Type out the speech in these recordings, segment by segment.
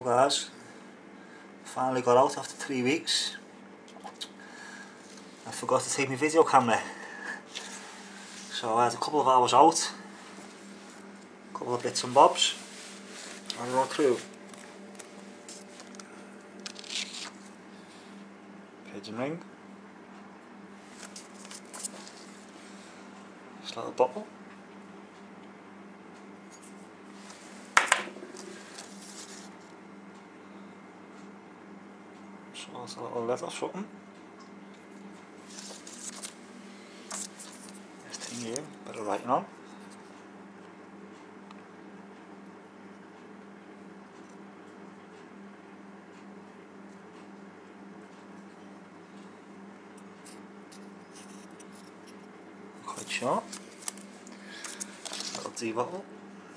Guys, finally got out after 3 weeks. I forgot to take my video camera, so I had a couple of hours out, a couple of bits and bobs, and I run through. Pigeon ring, this little bottle, so it's a little leather something. This thing here, bit of writing on. Quite short. Little tea bottle.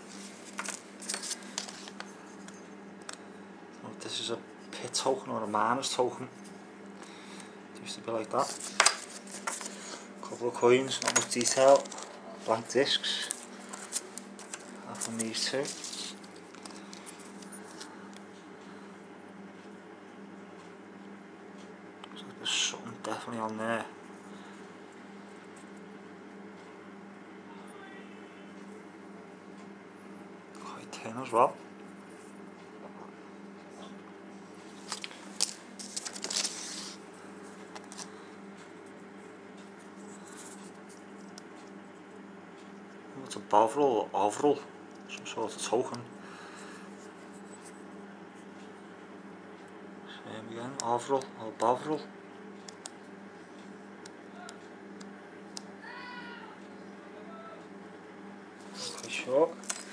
So this is a pit token or a miner's token. It used to be like that. Couple of coins, not much detail. Blank discs. And from these two. So there's something definitely on there. Quite thin as well. It's a Bovril or Ovril, some sort of token. Same again, Ovril or Bovril. Quite short.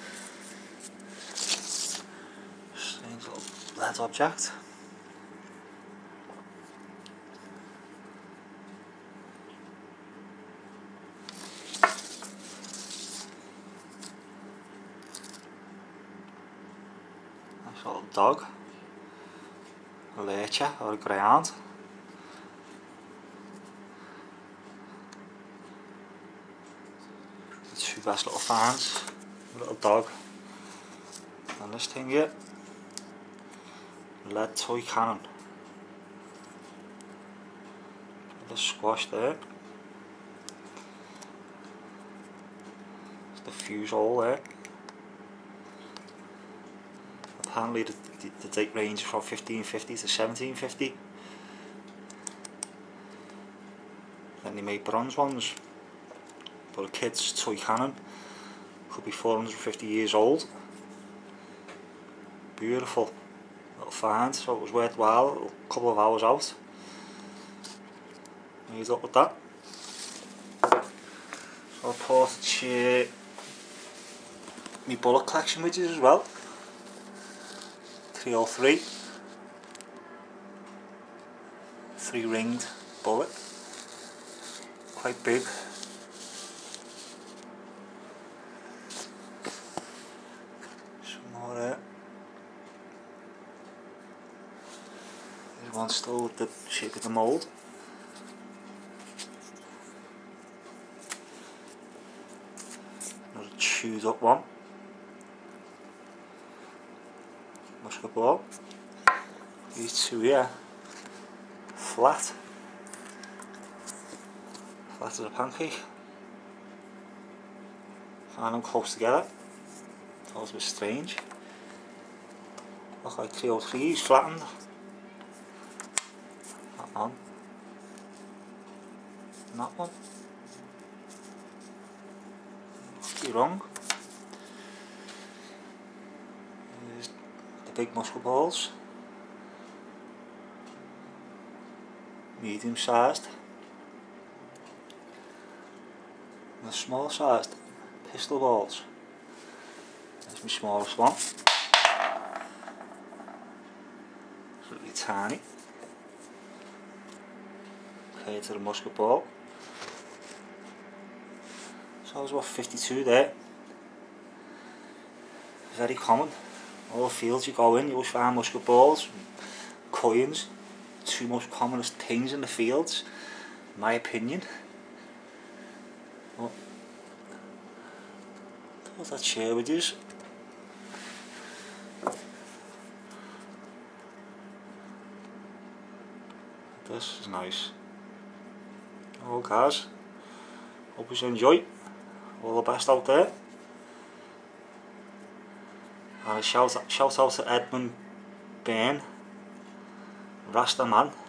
Strange little lead object. Nice little dog. A lurcher or a greyhound. The two best little finds. A little dog. And this thing here. Lead toy cannon. The squash there. There's the fuse hole there. Apparently the date range is from 1550 to 1750. Then they made bronze ones, but a kid's toy cannon could be 450 years old. Beautiful little find, so it was worthwhile. A couple of hours out. Made up with that. So I bought to share my bullet collection with you as well. 303, 3-ringed bullet, quite big. Some more there. There's one still with the shape of the mould. Another chewed up one. Musket ball. These two here, flat as a pancake. Find them close together. It's always a bit strange. Look like 303s flattened. That one. And that one. Could be wrong. There's the big muscle balls. Medium sized. And the small sized pistol balls. That's my smallest one. It's really tiny. Okay, to the musket ball. So there's about 52 there. Very common. All the fields you go in, you always find musket balls, coins. Two most commonest things in the fields, in my opinion. Well, thought I'd share with you. This is nice. Oh guys, hope you enjoy. All the best out there. And a shout out to Edmund Bain, Rasta man.